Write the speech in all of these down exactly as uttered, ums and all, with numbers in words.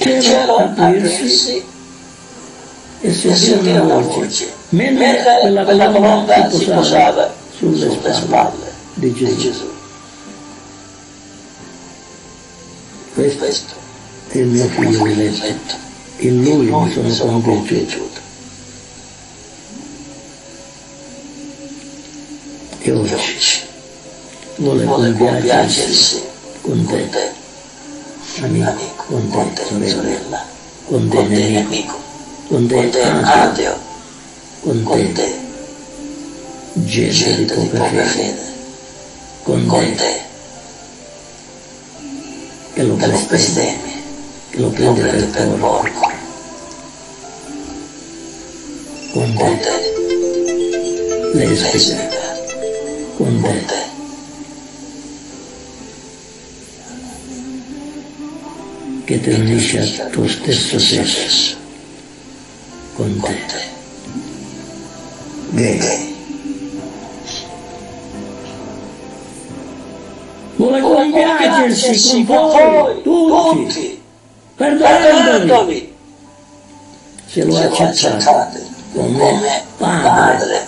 il cielo aprirsi e sentire una voce, mentre quella colomba si posava sulle spalle di Gesù. Questo è il mio figlio eletto, in lui mi sono compiaciuto. E oggi vuole compiacersi con te, amico, con te, sorella, con te, nemico, con te, ateo, con te, gente di poca fede, con te, che lo bestemmi, che lo prende per porco, con te, lesbica, con te, che ti unisce al tuo stesso sesso, con te, gay. Vuole compiacersi con voi, tutti, perdonandovi, se lo accettate come Padre.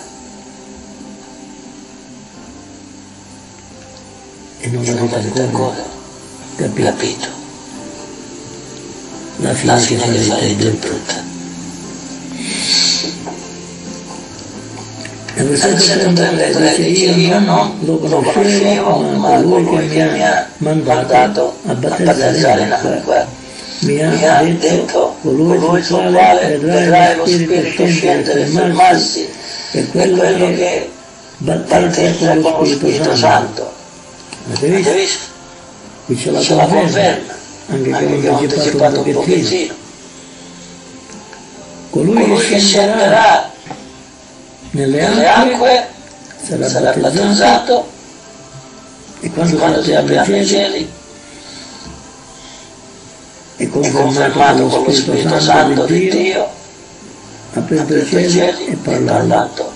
E non l'avete ancora capito la fine che farete brutta. Nel versetto trentatré dice: io non lo conoscevo, ma colui che mi ha mandato a battezzare in acqua mi ha detto: colui sul quale vedrai lo Spirito scendere e fermarsi è quello che battezza con lo Spirito Santo. Avete visto? Qui c'è la conferma, anche che ho anticipato un pochettino. Colui che scenderà nelle acque sarà, sarà battezzato, e quando, quando si apriranno i cieli è confermato con lo Spirito Santo di Dio, aprendo i cieli e parlando.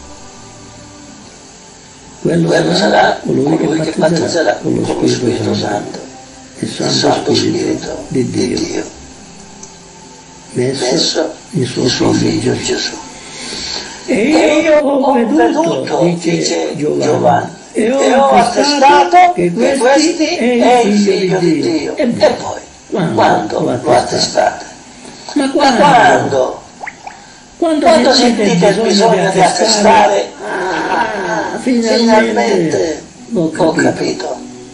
Quello, Quello sarà colui, colui che battezzerà con lo Spirito, Spirito Santo, il Santo, Santo Spirito di Dio, di Dio messo, messo in suo, in suo Figlio Gesù. Gesù. E io ho veduto, dice Giovanni, e ho attestato che questo è il Figlio di Dio. E poi, quando lo attestate? Ma quando? Quando, quando sentite il bisogno di attestare? Ah, finalmente ho capito. Ho capito.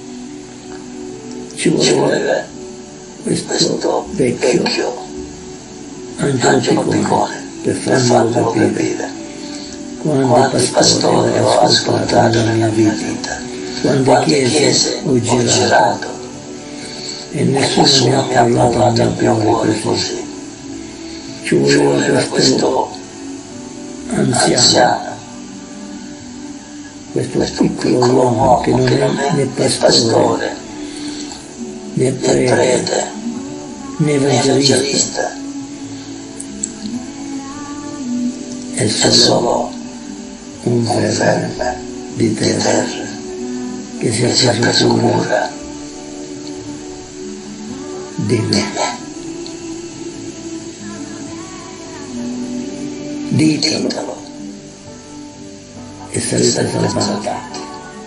Ci voleva, Ci voleva questo, questo vecchio, vecchio angelo piccone per farmelo capire. capire. Quanti pastori ho ascoltato nella mia vita, quante chiese ho girato e nessuno mi ha parlato al mio cuore così. Ci voleva questo anziano, questo piccolo uomo che non è né pastore, né prete, né evangelista, è solo un verme di terra che si è preso cura di me. Ditelo e sarete salvati.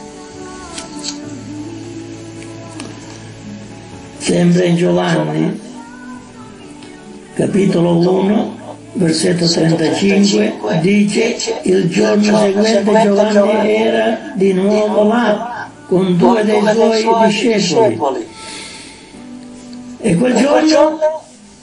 Sempre in Giovanni, capitolo uno, versetto trentacinque, dice: il giorno seguente Giovanni era di nuovo là con due dei suoi discepoli. E quel giorno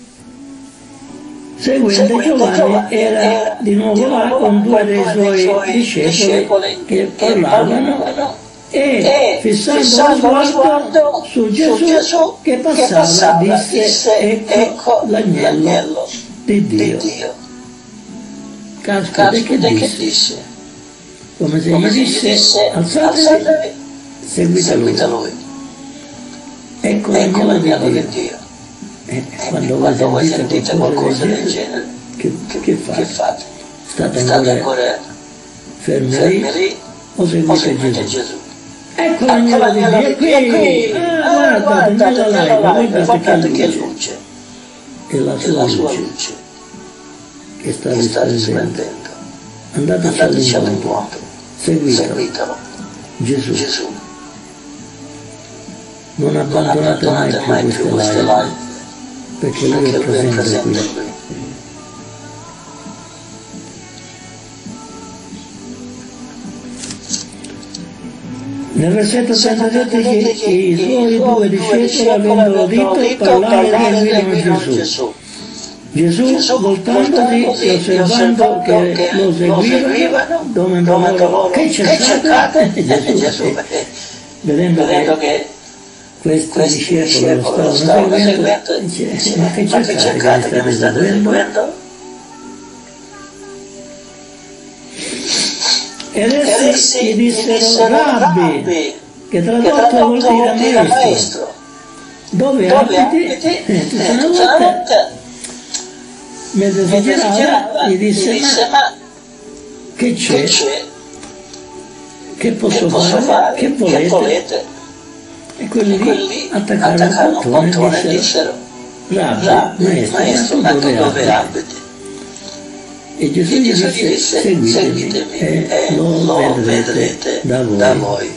seguente Giovanni era di nuovo là con due dei suoi discepoli che parlavano e fissando lo sguardo su Gesù che passava disse: ecco l'agnello di Dio. Caspita, che disse? Come se gli disse: alzatevi, seguite lui. Ecco l'agnello di Dio. E quando, quando voi sentite qualcosa del genere, che, che, che fate? fate? State ancora, ancora fermi, fermi lì o seguite, o seguite Gesù? Gesù? Ecco l'agnello di Dio, è qui! Ah, guardate, nella live, guardate che luce! e la sua luce che sta risplendendo. Andateci all'incontro, seguitelo. Gesù. Non abbandonate mai più queste live, perché Lui è presente qui. Nel versetto trentasette dice che i suoi due discepoli avevano udito parlare e seguivano Gesù. Gesù, voltandosi e osservando che lo seguivano, domandò loro: che cercate? Gesù, vedendo che questi discepoli lo stavano seguendo, dice: ma che cercate che mi state seguendo? Ed essi gli dissero: Rabbi, che tradotto vuol dire maestro, dove abiti? Tutta una notte. Mentre si girava, gli disse: ma che c'è? Che posso fare? Che volete? E quelli lì attaccarono il portone e dissero: Rabbi, maestro, ma tu dove abiti? E Gesù gli disse: seguitemi e lo vedrete da voi.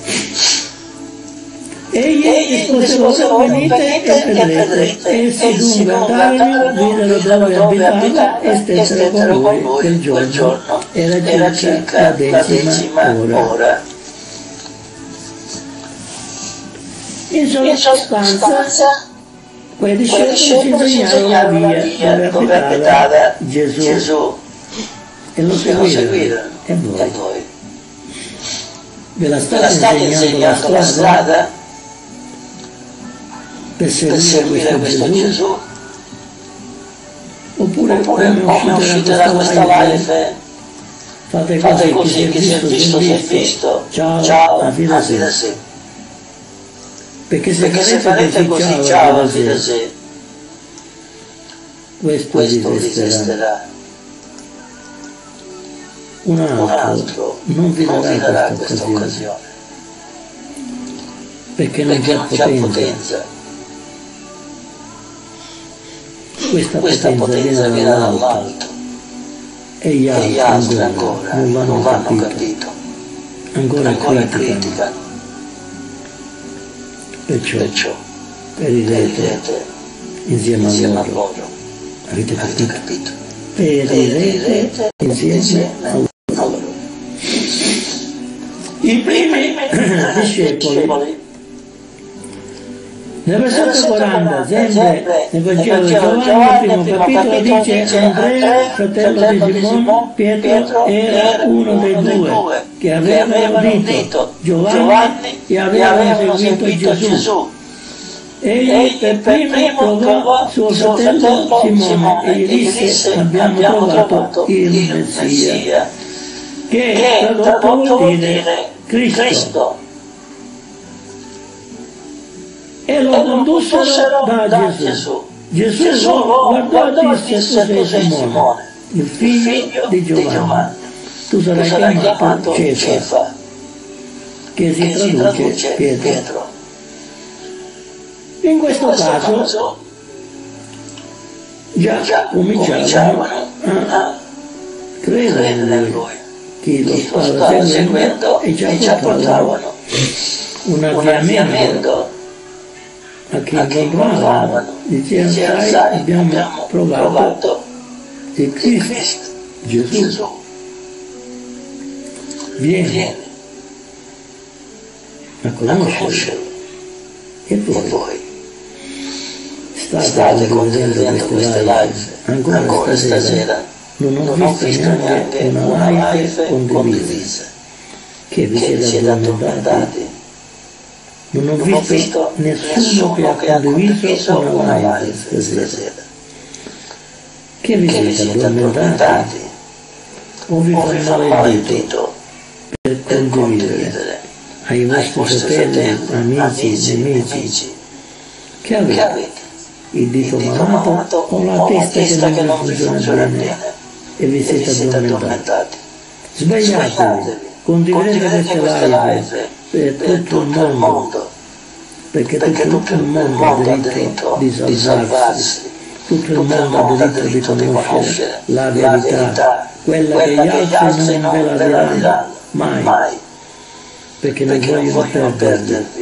Egli rispose: venite e vedrete. Essi dunque andarono, videro dove abitava e stessero con lui quel giorno. Era circa la decima ora. In sostanza, quei discepoli ci insegnarono la via dove abitava Gesù e lo seguirono. E voi? Ve la state insegnando la strada per seguire questo Gesù? Oppure come uscite da questa live? Fate così, chi si è visto si è visto. Ciao, a Wiedersehen. Perché se farete così, ciao, a Wiedersehen, questo vi resterà. Un altro non vi darà questa occasione, perché non c'è potenza. Questa, questa potenza viene dall'alto e gli altri, altri ancora non l'hanno, non l'hanno capito. capito, ancora, ancora criticano. Perciò, Perciò perirete insieme, insieme a loro. loro. Avete capito? capito? Perirete insieme a loro. I primi discepoli. Nel versetto quaranta, sempre nel Vangelo di Giovanni, primo capitolo, dice: Andrea, fratello di Simone Pietro, era uno dei due che avevano udito Giovanni e avevano seguito Gesù. Egli per primo trovò suo fratello Simone e gli disse: abbiamo trovato il Messia, che tradotto vuol dire Cristo. E lo condussero da Gesù. Gesù lo guardò e disse: tu sei Simone, il figlio di Giovanni. Tu sarai chiamato Cefa, che si traduce Pietro. In questo caso già cominciavano a credere in lui. Chi lo stava seguendo e già portavano un avviamento a chi incontravano. Dicevano: sai, abbiamo provato il Cristo, Gesù. Vieni a conoscerlo. E voi state condividendo queste live ancora stasera. Non ho visto neanche una live condivisa. Che vi siete addormentati? Non ho visto nessuno che ha condiviso una live stasera. Che vi siete addormentati? O vi fa male il dito per condividere ai vostri fratelli, amici, nemici? Che avete? Il dito malato o la testa che non funziona bene e vi siete addormentati? Svegliatevi, condividete queste live per tutto il mondo, perché tutto il mondo ha diritto di salvarsi tutto il mondo ha diritto di conoscere la verità, quella che gli altri non ve la diranno mai, perché non vogliono perdervi.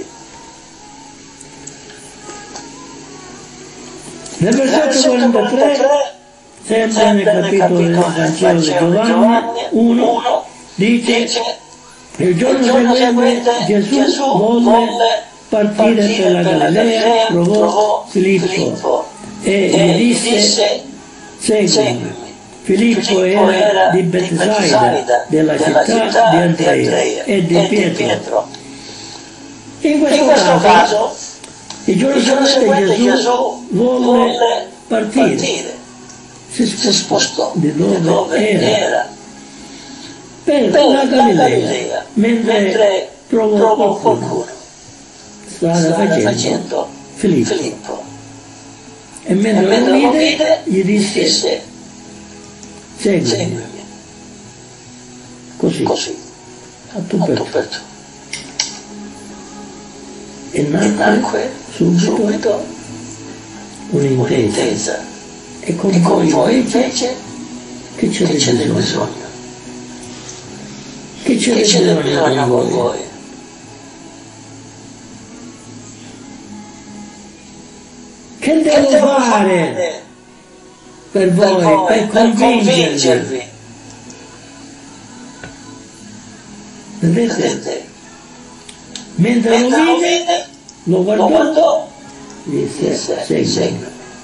Nel versetto quarantatré, sempre nel capitolo del Vangelo di Giovanni uno, dice: il giorno seguente Gesù volle partire per la Galilea, trovò Filippo e gli disse: seguimi. Filippo era di Betsaida, della città di Andrea e di Pietro. In questo caso, il giorno seguente Gesù volle partire, si spostò di dove era per la Galilea, mentre trovò qualcuno, stava facendo Filippo, e mentre lo vide gli disse: seguimi. Così, a tu per tu. E nacque subito un'intesa. E con voi invece che c'è del bisogno? Che c'è del bisogno con voi? Che devo fare per voi, per convincervi? Vedete? Mentre lo vide, lo guardò, disse: seguimi.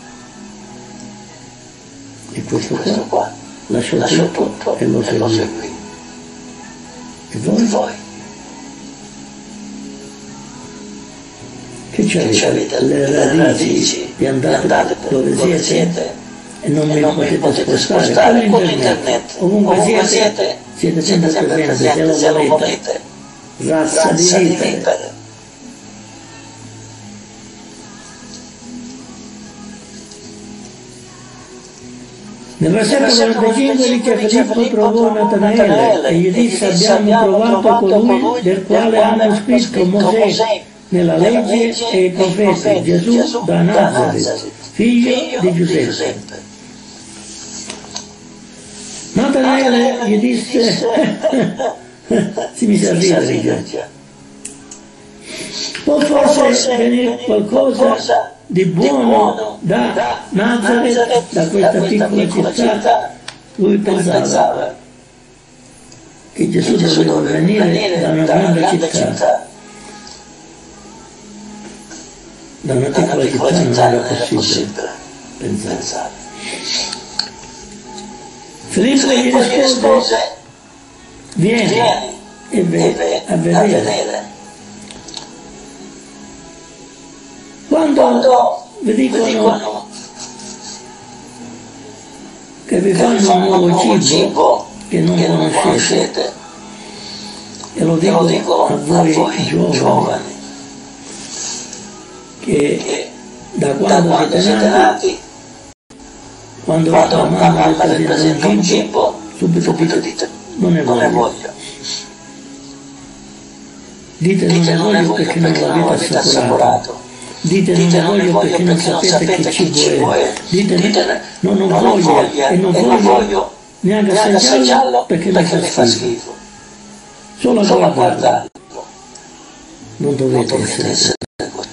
E questo qua lasciò tutto e lo seguì. E voi? Che c'avete? Le radici di andare dove siete e non mi potete spostare con internet. Ovunque siete, siete sempre presenti, se lo volete. Razza di vipere. Nel versetto quarantacinque dice: Filippo trovò Natanaele e gli disse: abbiamo trovato colui del quale hanno scritto Mosè nella legge e i profeti, Gesù da Nazareth, figlio di Giuseppe. Natanaele gli disse: si mise a ridere, può forse venire qualcosa di buono da Nazareth, da questa piccola città? Lui pensava che Gesù doveva venire da una grande città. Da una piccola città non era possibile pensare. Filippo gli rispose: vieni e vai a vedere. Quando vi dicono che vi fanno un nuovo cibo che non conoscete, e lo dico a voi giovani, che da quando siete nati, quando la mamma vi presenta un cibo, subito dite: non ne voglio. Dite non ne voglio perché non l'avete assapurato. Dite non ne voglio perché non sapete che cibo è. Dite non ho voglia e non voglio neanche assaggiarlo perché mi fa schifo. Solo a guardarlo. Non dovete essere così.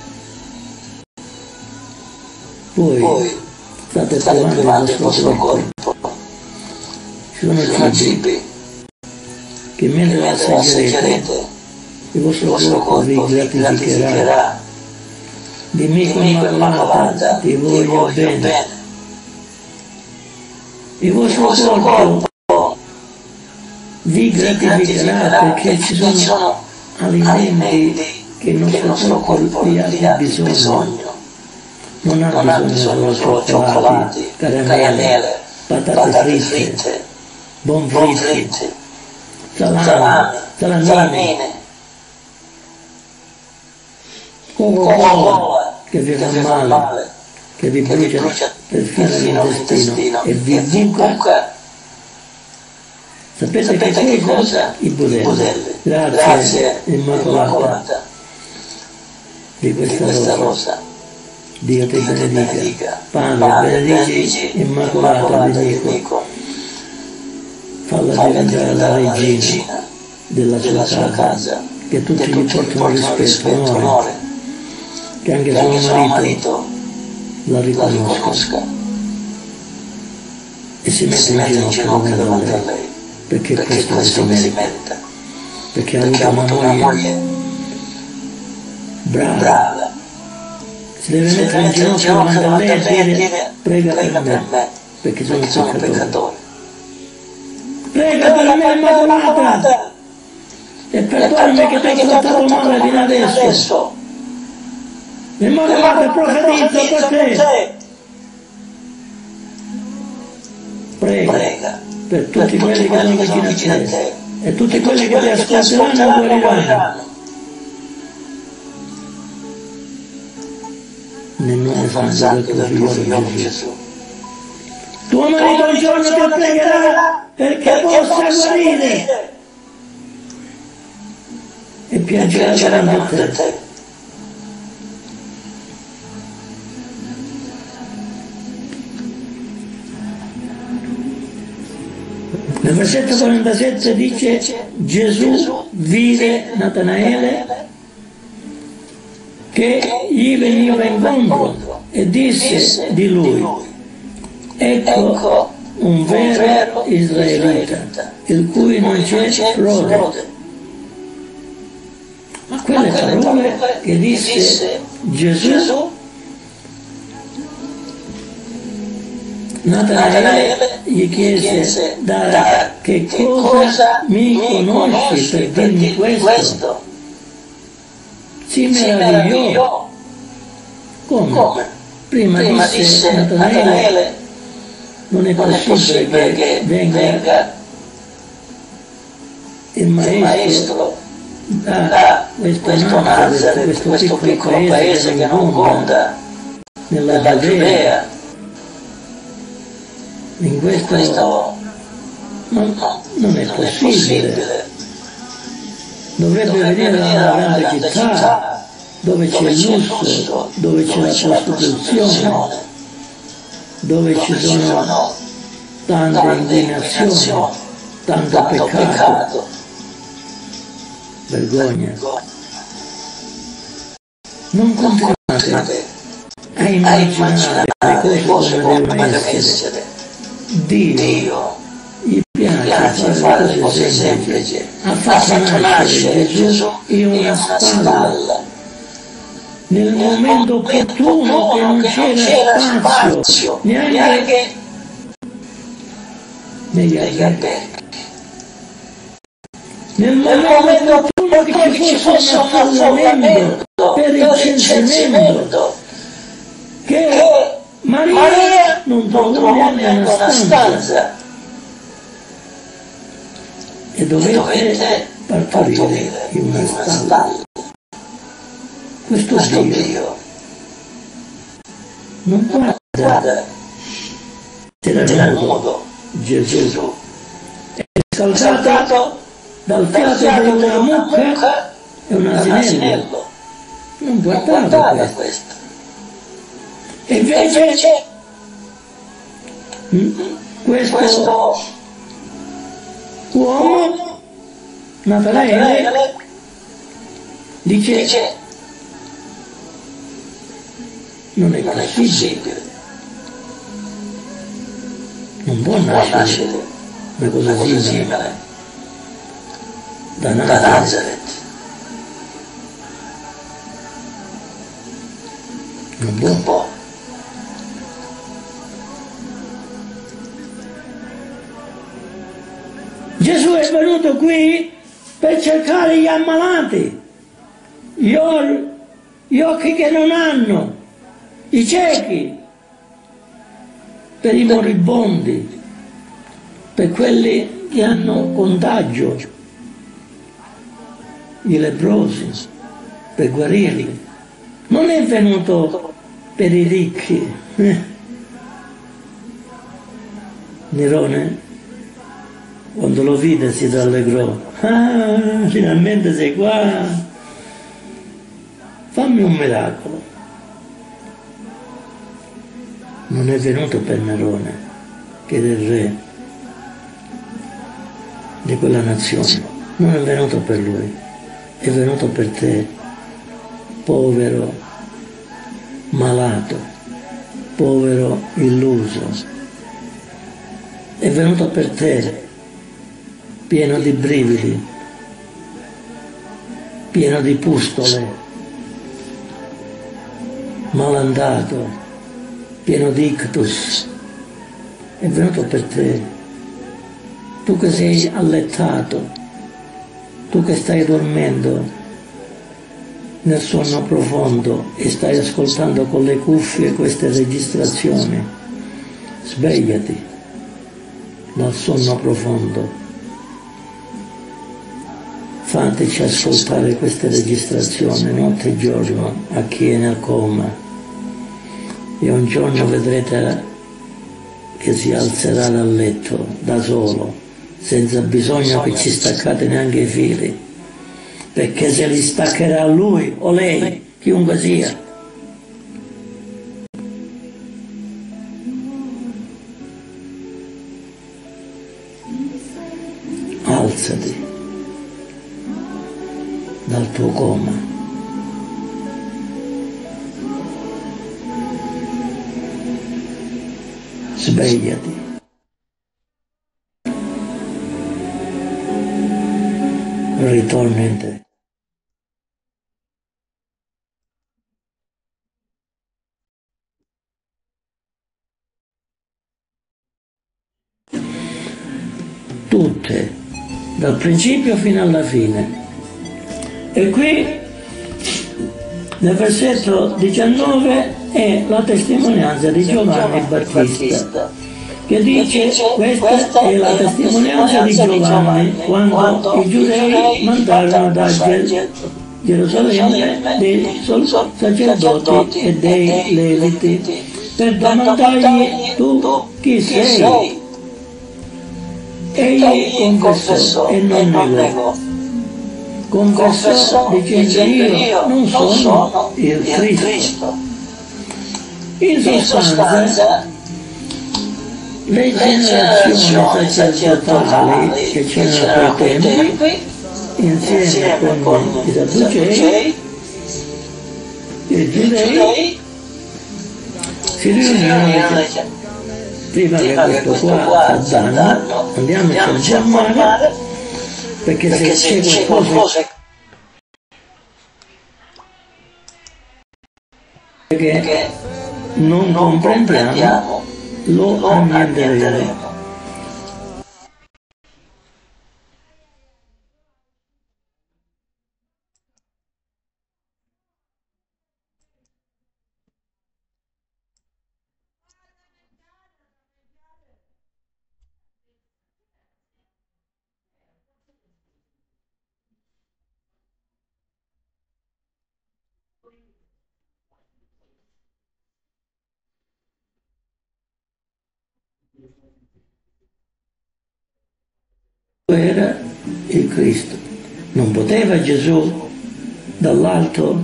Voi state privando il vostro corpo. Ci sono cibi che mentre lo assaggerete, il vostro corpo vi gratificherà. Dimmi con una lavata, ti voglio bene. Il vostro corpo vi gratificherà perché ci sono alimenti che il nostro corpo ha bisogno. Non ha bisogno solo di cioccolati, caramelle, patate fritte, bonfritte, salami, salamine, Coca-Cola che vi fa male, che vi brucia perfino l'intestino e vi buca. Sapete che cosa? I budelli. Grazie, Immacolata, di questa rosa. Dio ti benedica. Padre, benedici Immacolata Benedico, falla diventare la regina della sua casa, che tutti gli portano rispetto, onore, che anche suo marito la riconosca e si mette in ginocchio davanti a lei, perché questo si merita, perché ha avuto una moglie brava. Si deve mettere in ginocchio davanti a lei e dire: prega per me, perché sono peccatore. Prega per me, Immacolata, e perdonami che ti ho trattato male fino adesso. Immacolata, profetizza per te. Prega per tutti quelli che sono vicini a te e tutti quelli che ti ascolteranno e guariranno. Nel nome santo del tuo figlio Gesù. Tuo marito un giorno ti pregherà perché possa guarire e piangerà davanti a te. Nel versetto quarantasette dice: Gesù vide Natanaele che gli veniva incontro e disse di lui: ecco un vero israelita, il cui non c'è frode. Ma quelle parole che disse Gesù, Natanaele gli chiese: da che cosa mi conosci per dirmi questo? Si meravigliò. Come? Prima, Prima disse, disse Natanaele: non è possibile che venga il maestro da questo Nazareth, questo piccolo paese che non conta nella Giudea. In questo non, non è possibile. Dovrebbe venire da una grande città dove c'è il lusso, dove c'è la prostituzione, dove ci sono tante indignazioni, tanto peccato, vergogna. Non continuate a immaginare le cose come devono essere. Dio gli piace fare le cose semplici, ha fatto nascere Gesù in una stalla, nel momento opportuno che non c'era spazio, neanche negli alberghi. Nel momento opportuno che ci fosse un affollamento per il censimento, che Maria non trovò neanche una stanza e dovette partorire in una stalla. Questo Dio non guarda se era nudo Gesù, è scaldato dal fiato di una mucca e un asinello. Non guardava questo. E invece questo uomo, Natanaele, dice: non è possibile, non può nascere una cosa simile da Nazareth. Non può. Gesù è venuto qui per cercare gli ammalati, gli, or, gli occhi che non hanno, i ciechi, per i moribondi, per quelli che hanno contagio, i leprosi, per guarirli. Non è venuto per i ricchi. Nerone, quando lo vide, si rallegrò. Ah, finalmente sei qua. Fammi un miracolo. non è venuto per Nerone, che era il re di quella nazione, non è venuto per lui, è venuto per te, povero, malato, povero, illuso, è venuto per te, pieno di brividi, pieno di pustole, malandato, pieno di ictus, è venuto per te, tu che sei allettato, tu che stai dormendo nel sonno profondo e stai ascoltando con le cuffie queste registrazioni, svegliati dal sonno profondo, fateci ascoltare queste registrazioni notte e giorno a chi è nel coma, e un giorno vedrete che si alzerà dal letto da solo, senza bisogno che ci staccate neanche i fili, perché se li staccherà lui o lei, chiunque sia. Alzati dal tuo coma, svegliati, ritorna in te. Tutte, dal principio fino alla fine. E qui nel versetto diciannove è la testimonianza di Giovanni Battista, che dice: questa è la testimonianza di Giovanni quando i giudei mandarono da Gerusalemme dei sacerdoti e dei leviti per domandargli: tu chi sei? Egli confessò e non negò. Confessò dicendo: io non sono il Cristo. In sostanza, le generazioni sacerdotali che c'erano a quei tempi, insieme con i Sadducei e i Giudei, si riunirono. Prima che questo qua sta dando, andiamoci a fermare, perché, perché se c'è qualcosa che non comprendiamo, lo annienteremo. Era il Cristo. Non poteva Gesù dall'alto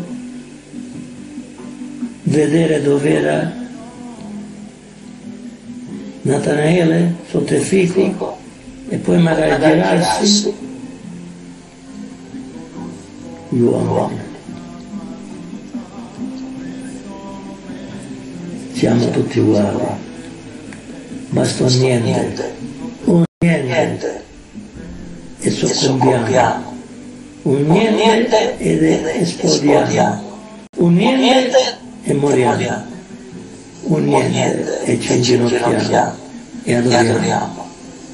vedere dove era Natanaele sotto il fico e poi magari girarsi? Gli uomini. Siamo tutti uguali. Basta un niente. Un niente. E soccombiamo, un niente ed esplodiamo, un niente e moriamo, un niente e ci inginocchiamo e adoriamo.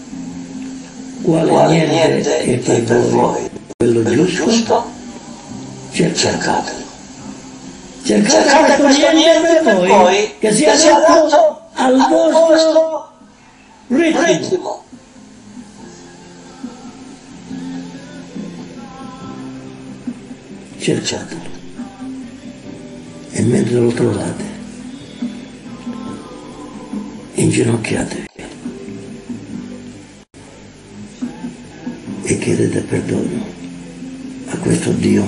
Quale niente è per voi? Quello giusto? Cercatelo. Cercate questo niente per voi che sia adatto al vostro ritmo. Cercatelo, e mentre lo trovate, inginocchiatevi e chiedete perdono a questo Dio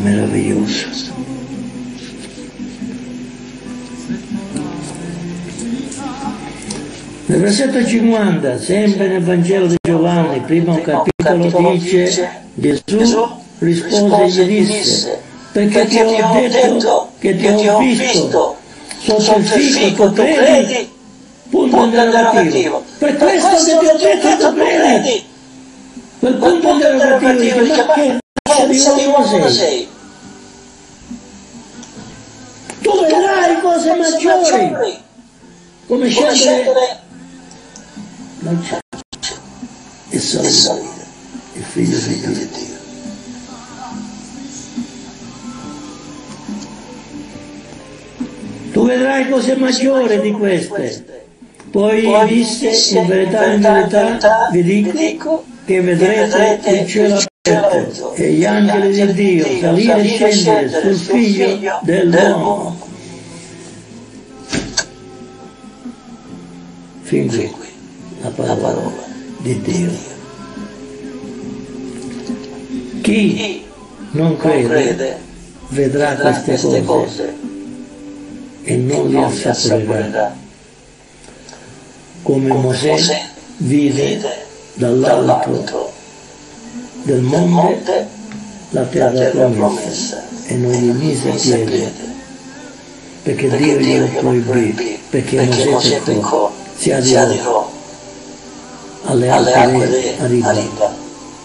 meraviglioso. Nel versetto cinquanta, sempre nel Vangelo di Giovanni, primo capitolo, dice: Gesù rispose e gli disse: perché ti ho detto che ti ho visto sotto il fico, tu credi? Punto interrogativo. Per questo che ti ho detto che tu credi. Quel punto interrogativo dice: ma che razza di uomo sei? Tu vedrai cose maggiori, come scendere dal cielo e salire il figlio di Dio. Tu vedrai cose maggiori di queste. Poi disse: in verità, in verità vi dico che vedrete il cielo aperto e gli angeli di Dio salire e scendere sul figlio dell'uomo. Fin qui la parola di Dio. Chi non crede vedrà queste cose e non li assaporerà, come Mosè vide dall'alto del monte la terra promessa e non gli mise piede, perché Dio glielo proibì, perché Mosè peccò, si adirò alle acque a riva.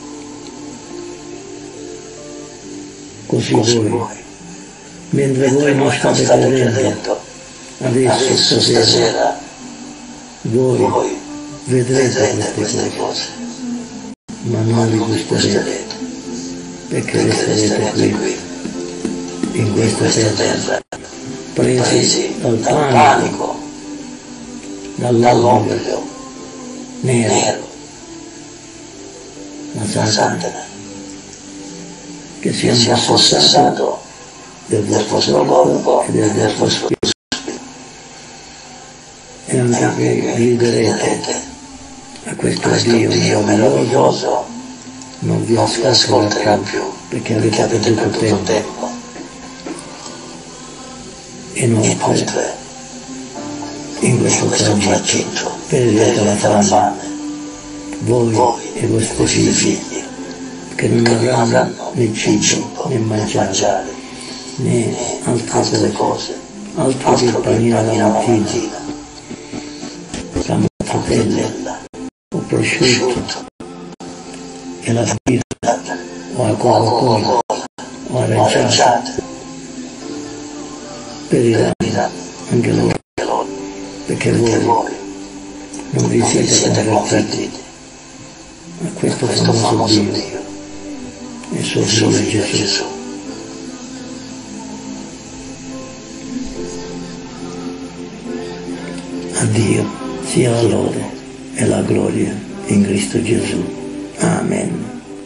Così voi, mentre voi non state credendo, adesso stasera voi vedrete queste cose, ma non li gusterete, perché resterete qui, in questa terra, presi dal panico, dall'oblio nero, ma Satana, che si è impossessato del vostro corpo e del vostro spirito, e anche che griderete a questo Dio meraviglioso, non vi ascolterà più, perché avete perduto tempo. Inoltre, in questo tragitto perirete la fame, voi e i vostri figli, che non avranno né cibo né mangiare, né altre cose, altro che il panino alla mattina, la mortadella o prosciutto e la birra o la Coca-Cola o aranciata. Periranno anche loro, perché voi non vi siete convertiti a questo famoso Dio e suo figlio Gesù. A Dio sia la lode e la gloria in Cristo Gesù. Amen.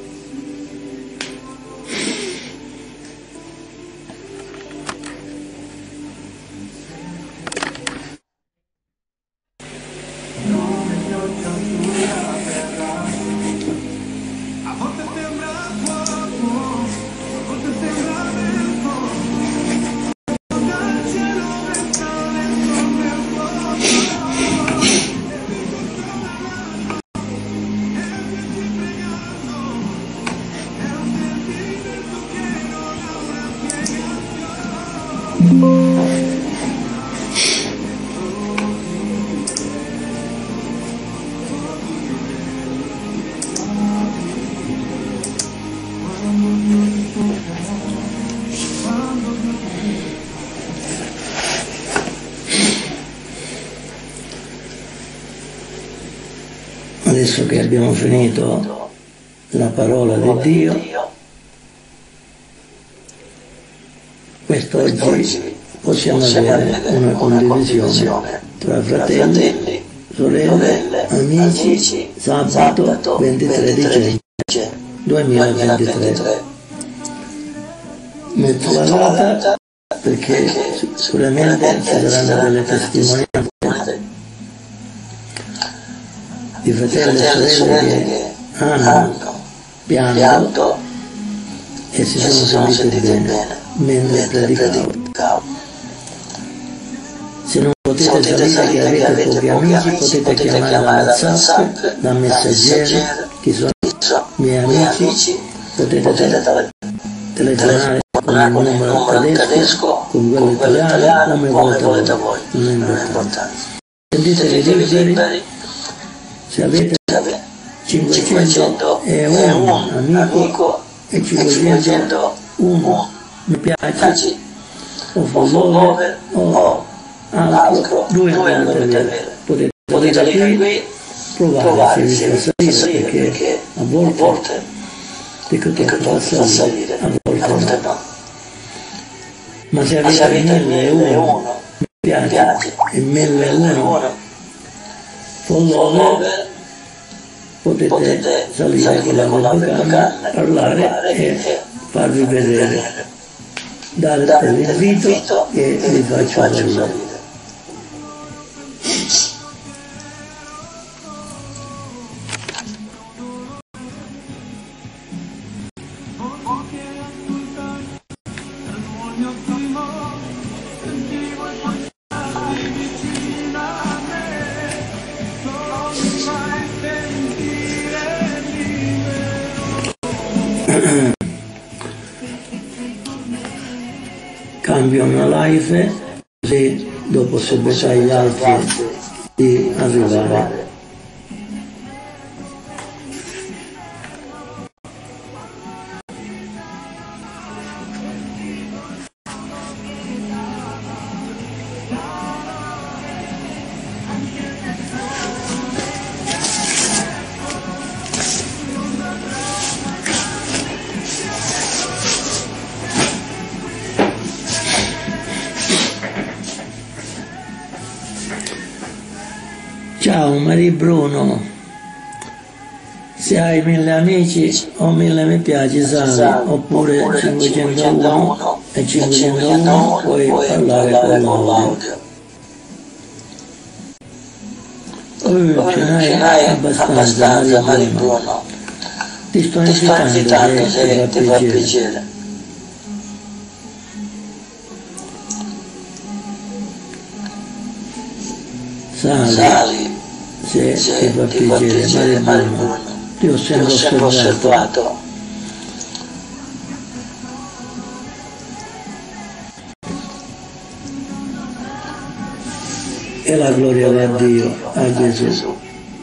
Adesso che abbiamo finito la parola di Dio, quest'oggi possiamo avere una condivisione tra fratelli, sorelle, amici, sabato ventitré dicembre duemilaventitré. Metto la data perché sicuramente ci saranno delle testimonianze di fratelli e sorelle che hanno pianto e si sono sentiti bene mentre predicavo. Se non potete potete sapere che avete pochi amici, potete chiamare da WhatsApp, da Messaggero, che sono miei amici, potete telefonare con il numero tedesco, con quello italiano, come volete voi, non è importante. Sentitevi liberi, se avete cinquecento e uno amico e cinquecento uno mi piace o follower o altro, due dovete avere. Potete venire qui, provare se vi fa salire, perché a volte dico che fa salire, a volte no. Ma se avete mille e uno mi piace e mille e uno follower, potete salire con la webcam, parlare e farvi vedere, dare l'invito e vi faccio salire. Cambio una live così dopo se becca gli altri di arrivare. Ciao Maria Bruno, se hai mille amici o mille mi piace sali, oppure cinquecentouno e cinquecentouno puoi parlare con l'audio. Oh, ce n'hai abbastanza Maria Bruno, ti sto invitando se ti fa piacere. Sali, se ti fa piacere, Maria Bruno, ti ho sempre osservato. E la gloria a Dio, a Gesù.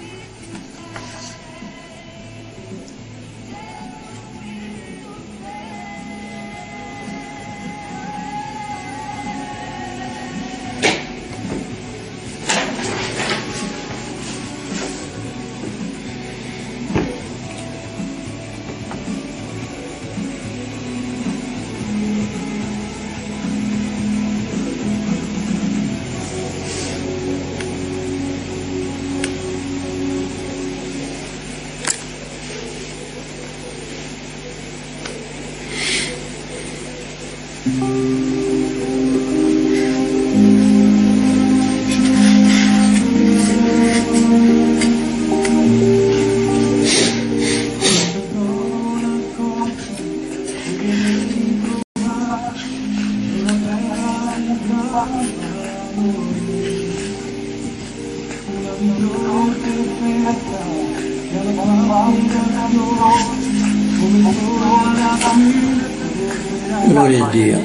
Gloria a Dio.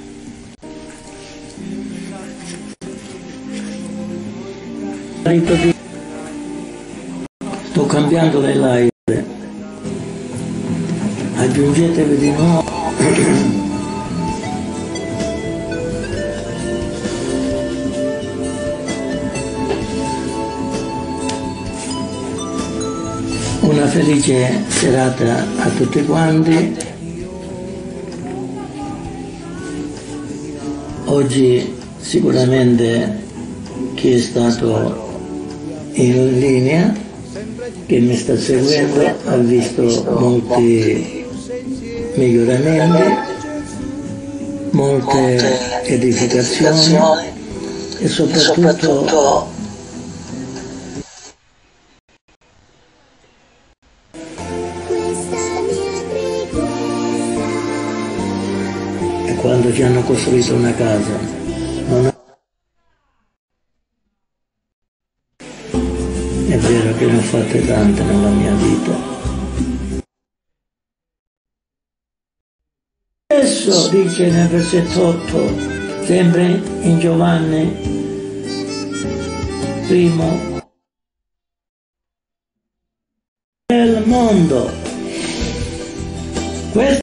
Sto cambiando le live, aggiungetevi di nuovo. Una felice serata a tutti quanti. Oggi sicuramente chi è stato in linea, che mi sta seguendo, ha visto molti miglioramenti, molte edificazioni e soprattutto quando ci hanno costruito una casa, non considero che ne ho fatte tante nella mia vita. Adesso dice nel versetto otto, sempre in Giovanni primo, nel mondo. Questo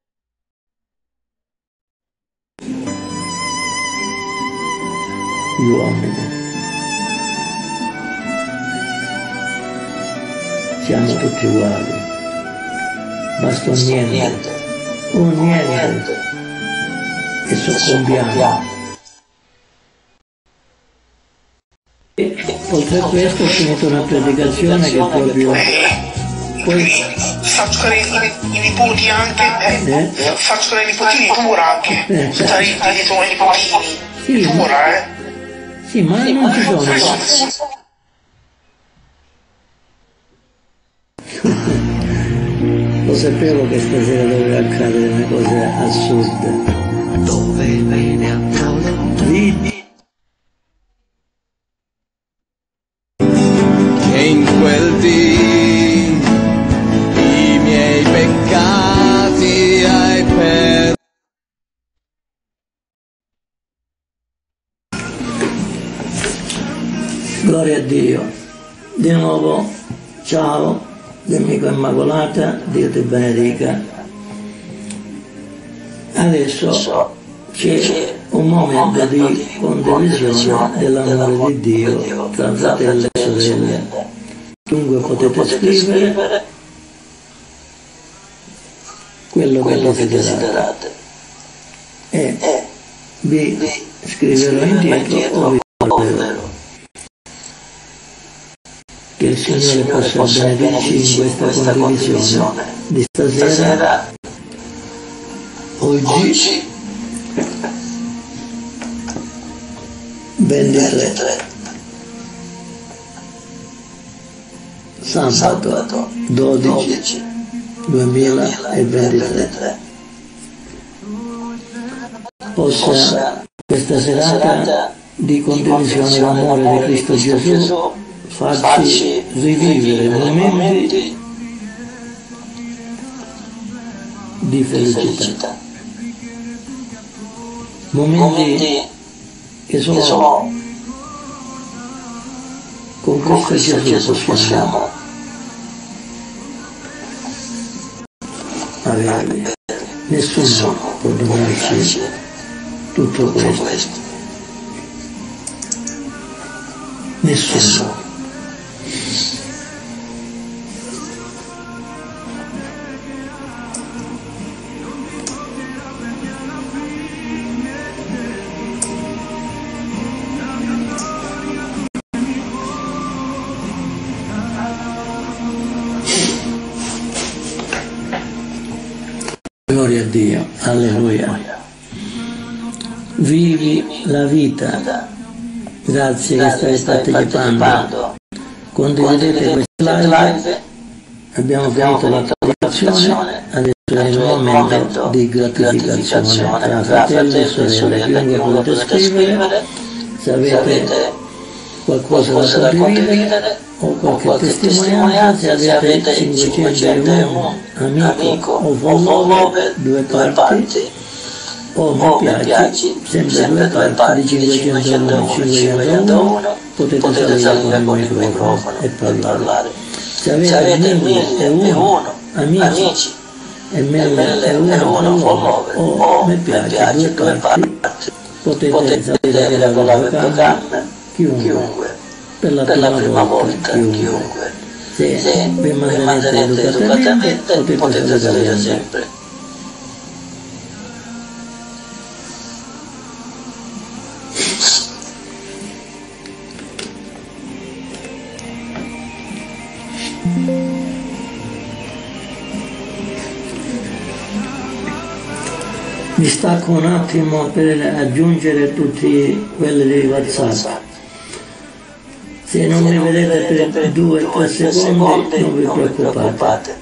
gli uomini. Siamo tutti uguali. Basta un niente. Un niente. E soccombiamo. E oltre a questo ho finito una predicazione che proprio... Poi... Faccio con i, i nipoti anche, eh? Eh? Faccio con i nipotini pure anche. Eh, stare dietro ai nipotini. Sì, pure, eh? Sì, ma sì, non ci sono. Lo sapevo che stasera doveva accadere una cosa assurda. Dove vede Apollo? Vidi. E in quel dì i miei peccati hai perso. Gloria a Dio. Di nuovo, ciao. L'amico Immacolata, Dio ti benedica. Adesso c'è un momento di condivisione dell'amore di Dio tra fratelli e sorelle. Dunque potete scrivere quello che desiderate e vi scriverò indietro o vi parlerò. Che il Signore possa benedirci in questa condivisione di stasera, oggi, ventitré, sabato dodici duemilaventitré. Possa questa serata di condivisione dell'amore di Cristo Gesù farci rivivere momenti di felicità, momenti che solo con Cristo Gesù possiamo averli. Nessuno può donarci tutto questo. Nessuno. Gloria a Dio, alleluia. Vivi la vita. Grazie che stai partecipando. Condividete questa live. Abbiamo finito la traduzione, adesso è il momento di gratificazione tra fratelli e sorelle. Chiunque potete scrivere, se avete qualcosa da condividere o qualche testimonianza, se avete cinquecentouno amico o follower, due parti, o mi piaci, sempre due parti di cinquecentouno cinquecentouno, potete salire con il microfono e parlare. Se avete mille e uno amici e mille e uno follower o mi piace, due parti, potete salire con la webcam, chiunque, per la prima volta, chiunque. Se vi mantenete educatamente, potete salire sempre. Mi stacco un attimo per aggiungere tutti quelli di WhatsApp. Se non mi vedete per due o tre secondi non vi preoccupate.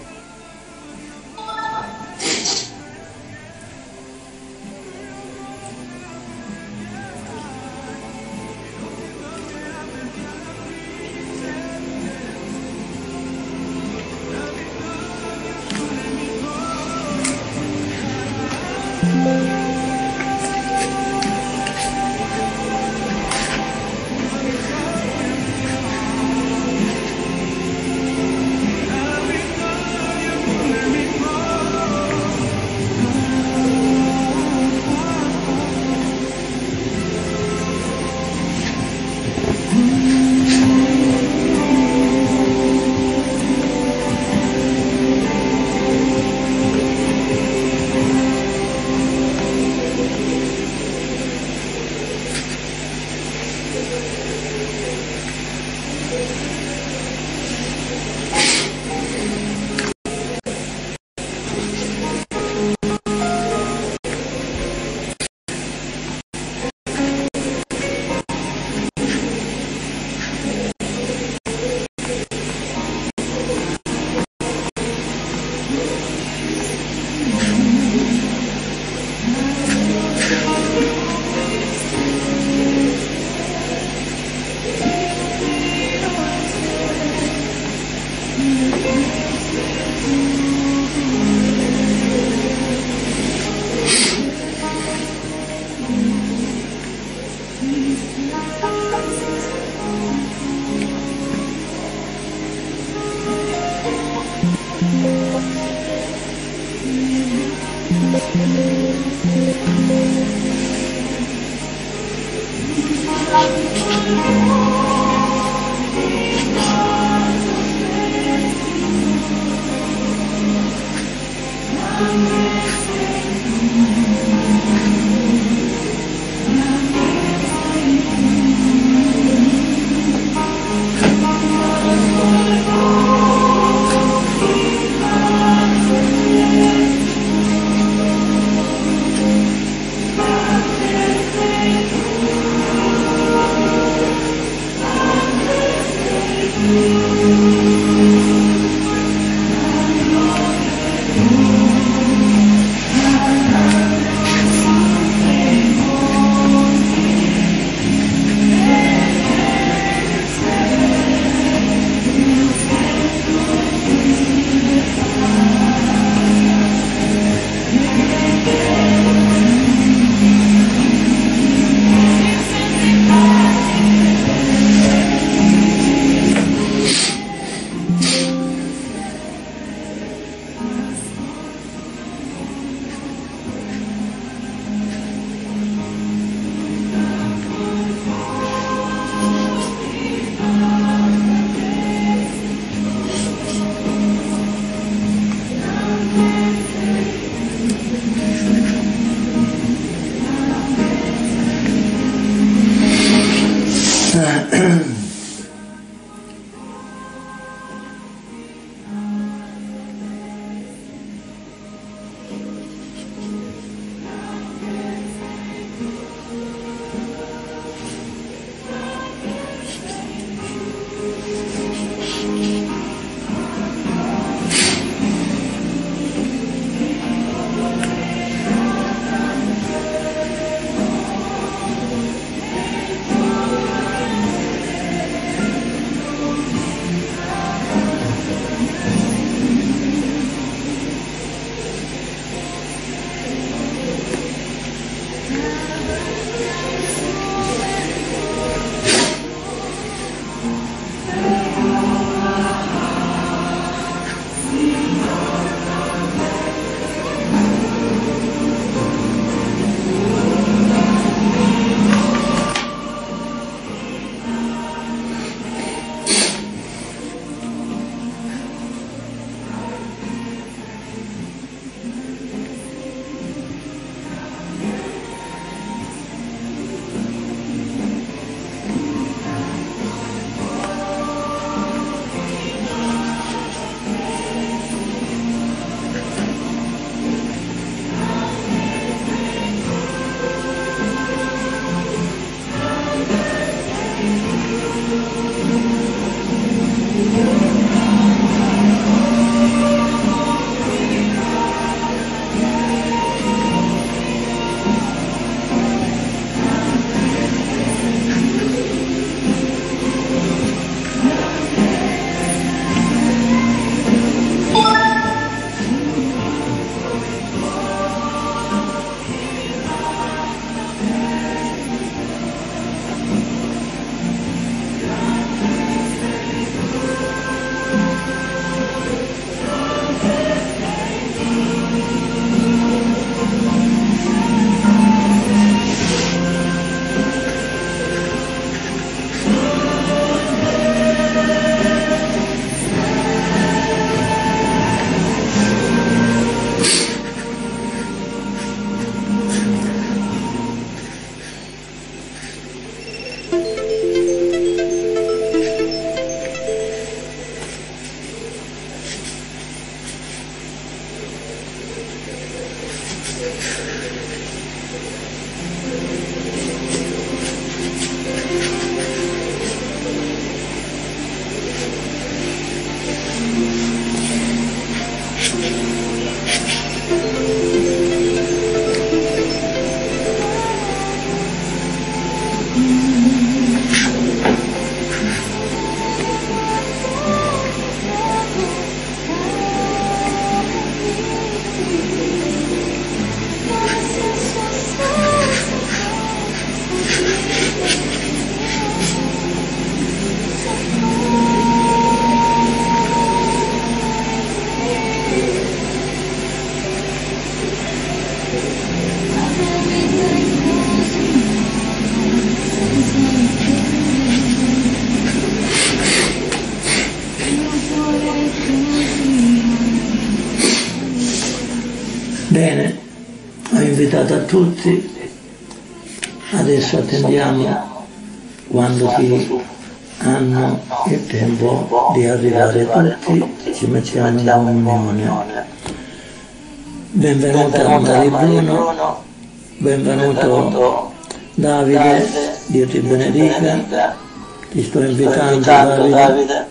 Bene, ho invitato a tutti, adesso attendiamo quando si hanno il tempo di arrivare tutti, ci mettiamo in comunione. Benvenuto Andrea Bruno, benvenuto Davide, Dio ti benedica, ti sto invitando Davide.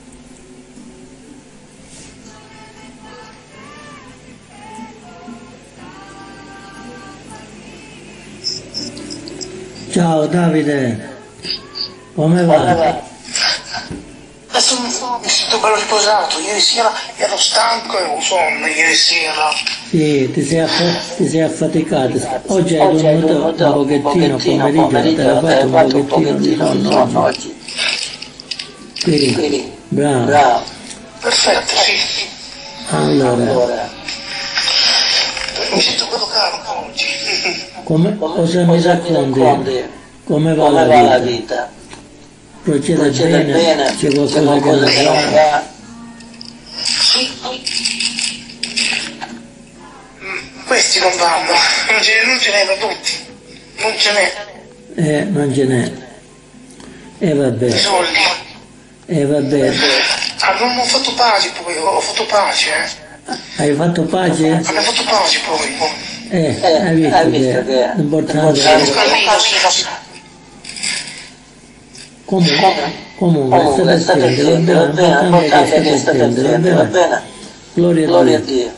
Ciao Davide, come va? Adesso mi sento bello riposato, ieri sera ero stanco e avevo sonno ieri sera. Sì, ti sei, aff ti sei affaticato. Oggi hai dormito un pochettino, pomeriggio, ti hai fatto un pochettino di sonno oggi. Sì, bravo. Perfetto, sì. Allora, mi sento bello carico oggi. come, cosa mi racconti? Come va la vita? Procede, Procede bene? bene? C'è qualcosa, qualcosa che non va? Sì. Questi non vanno, non ce, non ce n'è da tutti, non ce n'è. Eh, non ce n'è. E eh, vabbè. I soldi. E eh, vabbè. Ah, non ho fatto pace poi, ho fatto pace, eh. Hai fatto pace? Abbiamo fatto pace poi. Eh, eh hai visto, hai visto che, che l'importante è... Comunque, comunque, state attenti, va bene, l'importante è che state attenti, va bene? Gloria a Dio.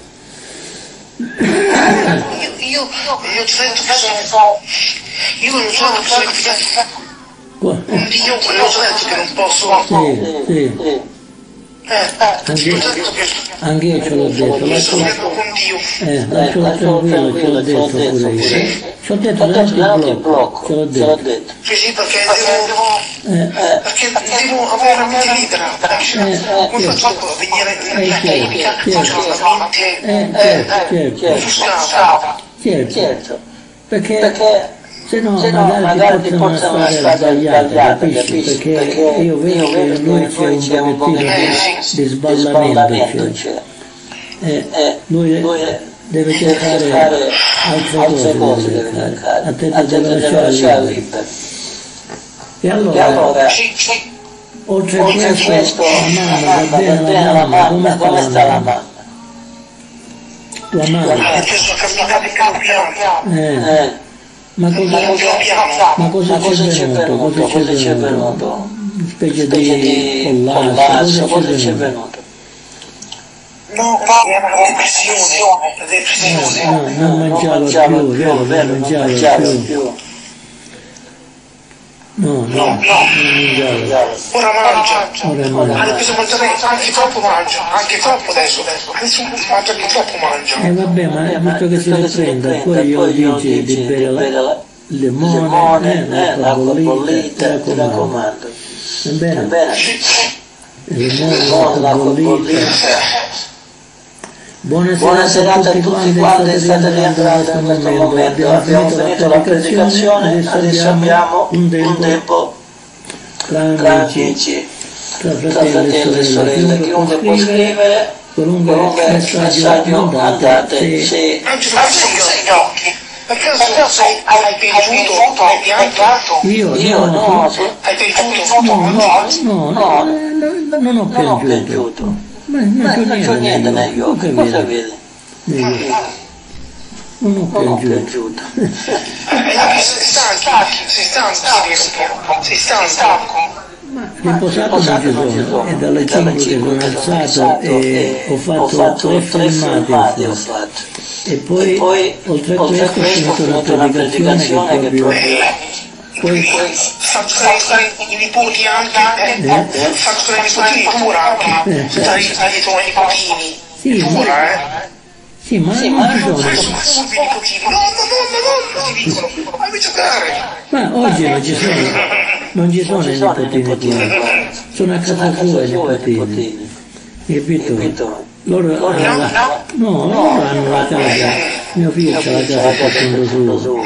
Io, io, io sento che sono... Io non sono una persona che... Un Dio, io sento che non posso... Sì, sì. Anche, anche io ce l'ho detto, lascialo, eh, lascialo tranquillo, ce l'ho detto pure io. Ci ho detto davanti il blocco, ce l'ho detto. Sì, sì, perché devo, eh, perché devo avere la mente libera, come faccio a venire in clinica, faccio la mente offuscata. Certo, perché... Se no, se no magari, magari ti portano una strada sbagliata, capisci? Perché, perché io vedo che in lui c'è un pochettino di, di sballamento, cioè. Eh, lui, lui deve cercare altre cose, deve cercare. A te ti deve lasciare libero. E allora, oltre a questo, la mamma, va bene la mamma, come sta la mamma? Tua mamma? Eh. Ma cosa, ma cosa c'è venuto? Cosa c'è venuto? Una specie di collasso, cosa c'è venuto? No, è una depressione. No, non mangiava più, vero? Non mangiava più. No, no, non mangiava. Ora mangia. Ora mangia. Ha ripreso a mangiare, anche troppo mangia, anche troppo adesso. Adesso mangia anche troppo mangia. Eh vabbè, ma visto che si riprende, poi io dici di bere il limone, eh, l'acqua bollita, ti raccomando. Va bene? Il limone, l'acqua bollita. Buona serata a tutti quanti, state rientrando in questo momento. Abbiamo finito la predicazione, adesso abbiamo un tempo tra amici, tra fratelli e sorelle. Chiunque può scrivere, qualunque messaggio mandate. Se sei gli occhi, perché hai piangiuto, hai piantato? Io? Io no. Hai piangiuto? No, no, non ho piangiuto. Ma non c'ho niente negli occhi, cosa vedi? Non ho piangiuto. Sei stanco, sei stanco, sei stanco. Ma riposato non ci sono, è dalle cinque che sono alzato e ho fatto tre filmati, ho fatto. E poi, oltre a questo, ho finito una predicazione che proprio... Poi faccio stare i nipoti anche, eh? Faccio stare i nipotini pure anche, stare dietro ai nipotini. Sì, pure, eh? Sì, ma sì, non ci sono. Sono furbi i nipotini. No, no, no, no, ti dicono, fammi giocare. Ma oggi non ci sono, non ci sono i nipotini pure. Sono a casa tua i nipotini. Capito? Loro hanno la... No, loro hanno la casa. Mio figlio c'ha la casa facendo su.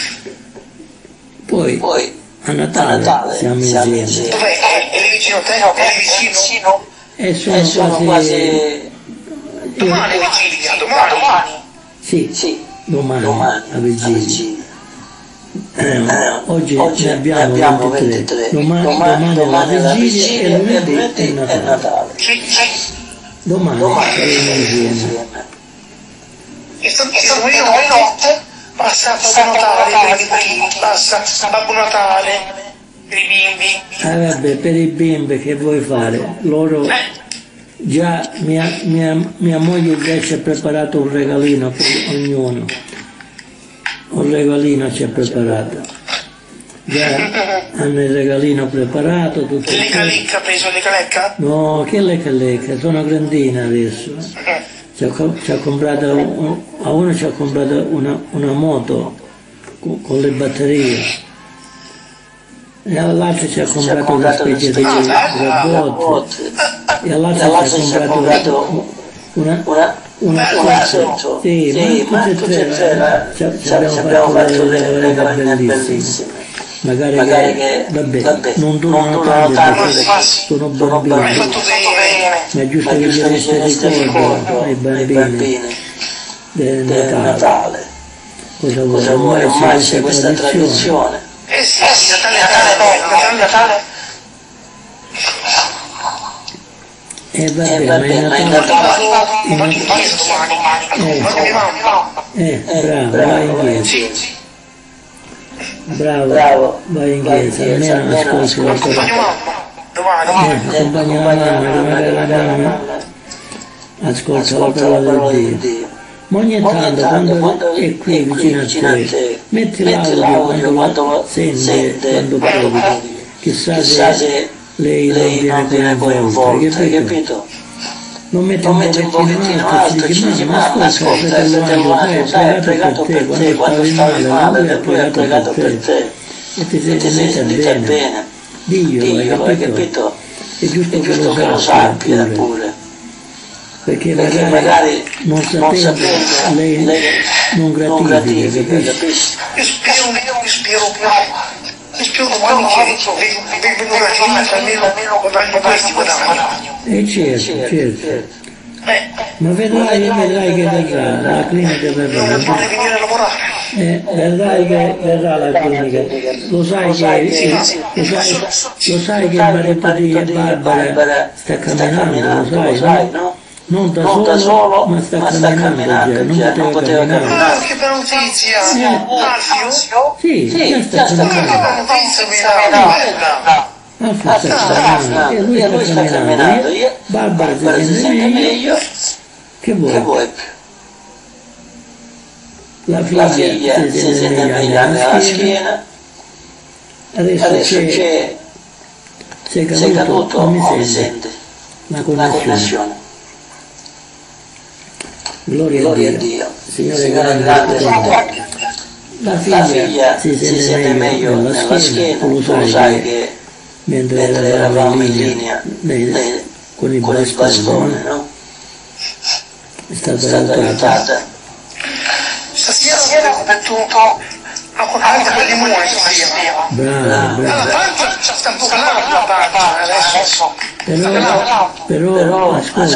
Poi, Poi a Natale, Natale siamo insieme. Dov'è? È vicino a te? È vicino? E sono, e sono quasi... quasi... Domani è vigilia, domani. Sì, sì, domani, domani a Vigilia. Eh, oggi, oggi ne abbiamo, abbiamo ventitré, ventitré. Domani, domani, domani la Vigilia e lunedì è Natale. È Natale. Domani, domani saremo insieme. E domani notte passa Babbo Natale per i bimbi, passa Babbo Natale per i bimbi. Ah vabbè, per i bimbi che vuoi fare? Loro già, mia, mia, mia moglie già ci ha preparato un regalino per ognuno. Un regalino ci ha preparato. Già hanno il regalino preparato. Tutto lecca lecca, ha preso lecca lecca? No, che lecca lecca, sono grandina adesso. Ci ha, ci ha comprato, un, a uno ci ha comprato una, una moto con, con le batterie. E all'altro ci ha comprato una specie di robot. E all'altro ci ha comprato una... una una cosa, sì, sì, ma tutte e tre ci abbiamo fatto delle regaline bellissime. Magari, magari che, vabbè, vabbè non durano tanto perché sono bambini, ma è giusto che gli resti ricordo ai bambini del Natale. Cosa vuoi? Ormai c'è questa tradizione. Eh sì, Natale, Natale. E eh, vabbè, ma è Natale. Eh, bravo, vai in chiesa. Bravo, bravo, vai in chiesa, almeno ascolti la parola. Eh, accompagna la mamma, magari la mamma ascolta la parola di Dio. Ma ogni tanto, quando è qui vicino a te, metti l'audio quando sente, quando predica, chissà se lei non viene coinvolta, capito? Non metti un pochettino alto, ci dici, ma ascolta, il fratello Angelo ha pregato per te, quando stavi male, lui ha pregato per te, e ti sei sentita bene, diglielo, hai capito? È giusto che lo sappia pure, perché magari non sapendo lei non gratifica, capisci? Io spero, io spero, io spero domani che vengono raggiunti almeno guadagno questi guadagni. Eh certo, certo. Ma vedrai, vedrai che verrà, la clinica verrà. Non vuole venire a lavorare. Eh, vedrai che verrà la clinica. Lo sai che, lo sai, lo sai che il marito di Barbara sta camminando, lo sai, no? Non da solo, solo ma sta ma camminando, già, non poteva camminare. Ah, che bella notizia! Alfio? Sì, sì, già sta camminando. Che bella notizia, bella! Alfio sta camminando, e lui sta camminando. Barbara si sente meglio. Che vuoi? La figlia si sente meglio alla schiena. Adesso c'è, sei caduto, non mi sente. La connessione. Gloria, Gloria a Dio, Dio. Signore, Signore grande, grande. La figlia, la figlia si sente, si sente meglio nella schiena, schiena. Tu lo sai, sai che mentre eravamo in linea, lei, lei, con il bastone, bastone no? È stata, è stata aiutata. Stasera ho battuto a qualcosa per limone stasera. Brava, brava. La pancia sta un po' calata la pancia adesso. Però, però, però ascolta,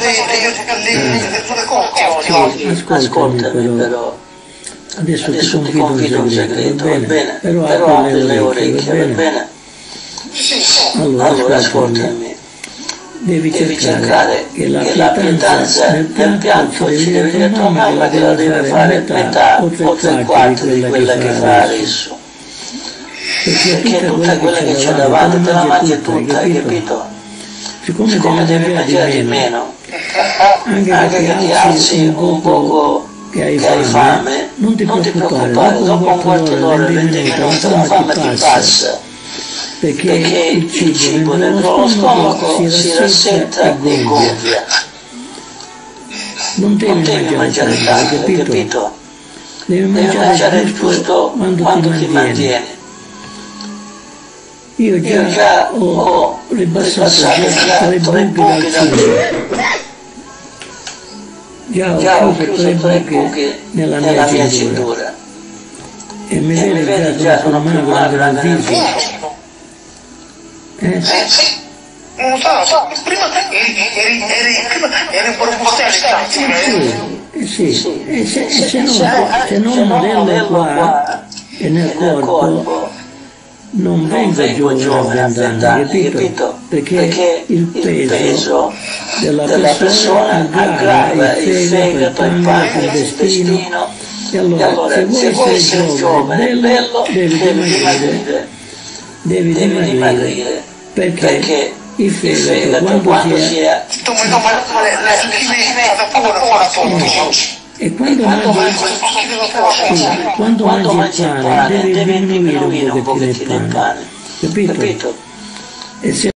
ascoltami però, adesso ti confido un segreto, va bene? Però apri le orecchie, va bene? Allora ascoltami, devi cercare che la pietanza nel piatto ci deve dire tua mamma che la deve fare metà o tre quarti di quella che fa adesso, perché tutta quella che c'è davanti te la mangi tutta, hai capito? Siccome, Siccome devi mangiare di meno, anche, anche che ti alzi un poco che hai fame, fame non ti non preoccupare, preoccupare, dopo un quarto d'ora, venti minuti la fame ti passa, perché, perché il cibo, il cibo dentro lo stomaco si rassetta e gonfia. Non devi, non devi mangiare tanto, capito? capito? Devi mangiare, devi mangiare giusto quando, quando ti mantieni. Io già, Io già ho ribassato tre buchi dal cibo. Già ho già chiuso tre buchi nella mia, nella mia cintura. E mi vedi già sono più magro al viso. Eh? Non lo so, prima eri, eri, eri, prima eri un po' robustello, sì, sì, sì. E se, e se, non, se non un modello qua e nel corpo non vengo giovane a vent'anni, capito? Perché il peso della persona aggrava il fegato, il pancreas, il intestino. E allora, se vuoi essere giovane, bello, devi dimagrire, devi dimagrire, perché il fegato quando si è... E quando mangi, quando mangi il pane devi diminuire un pochettino il pane, capito? E se